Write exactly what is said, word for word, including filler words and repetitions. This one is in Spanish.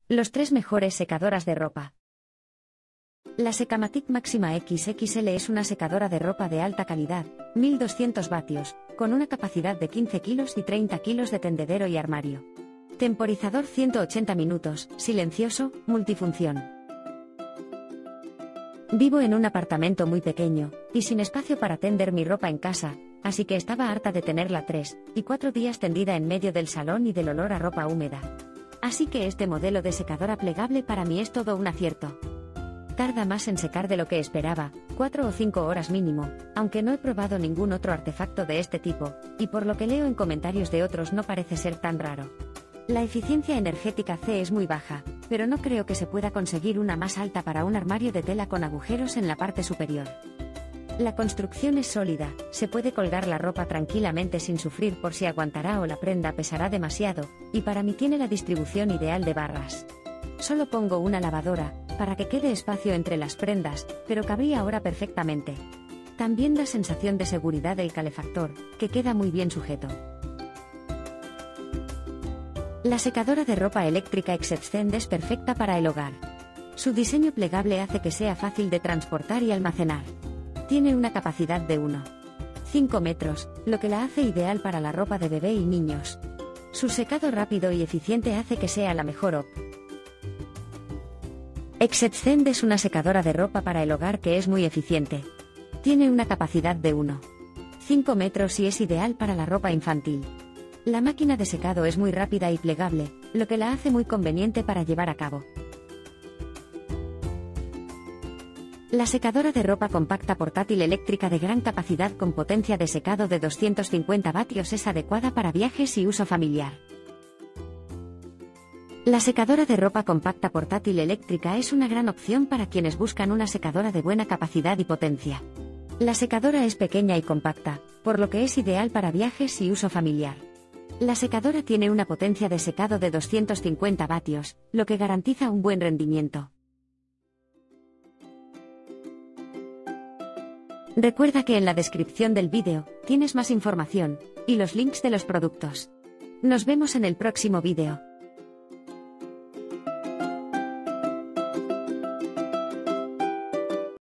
Los tres mejores secadoras de ropa. La Secamatic Maxima equis equis ele es una secadora de ropa de alta calidad, mil doscientos vatios, con una capacidad de quince kilos y treinta kilos de tendedero y armario. Temporizador ciento ochenta minutos, silencioso, multifunción. Vivo en un apartamento muy pequeño, y sin espacio para tender mi ropa en casa, así que estaba harta de tenerla tres y cuatro días tendida en medio del salón y del olor a ropa húmeda. Así que este modelo de secadora plegable para mí es todo un acierto. Tarda más en secar de lo que esperaba, cuatro o cinco horas mínimo, aunque no he probado ningún otro artefacto de este tipo, y por lo que leo en comentarios de otros no parece ser tan raro. La eficiencia energética C es muy baja, pero no creo que se pueda conseguir una más alta para un armario de tela con agujeros en la parte superior. La construcción es sólida, se puede colgar la ropa tranquilamente sin sufrir por si aguantará o la prenda pesará demasiado, y para mí tiene la distribución ideal de barras. Solo pongo una lavadora, para que quede espacio entre las prendas, pero cabría ahora perfectamente. También da sensación de seguridad del calefactor, que queda muy bien sujeto. La secadora de ropa eléctrica Excepcend es perfecta para el hogar. Su diseño plegable hace que sea fácil de transportar y almacenar. Tiene una capacidad de uno coma cinco metros, lo que la hace ideal para la ropa de bebé y niños. Su secado rápido y eficiente hace que sea la mejor opción. Excepcend es una secadora de ropa para el hogar que es muy eficiente. Tiene una capacidad de uno coma cinco metros y es ideal para la ropa infantil. La máquina de secado es muy rápida y plegable, lo que la hace muy conveniente para llevar a cabo. La secadora de ropa compacta portátil eléctrica de gran capacidad con potencia de secado de doscientos cincuenta vatios es adecuada para viajes y uso familiar. La secadora de ropa compacta portátil eléctrica es una gran opción para quienes buscan una secadora de buena capacidad y potencia. La secadora es pequeña y compacta, por lo que es ideal para viajes y uso familiar. La secadora tiene una potencia de secado de doscientos cincuenta vatios, lo que garantiza un buen rendimiento. Recuerda que en la descripción del vídeo tienes más información y los links de los productos. Nos vemos en el próximo vídeo.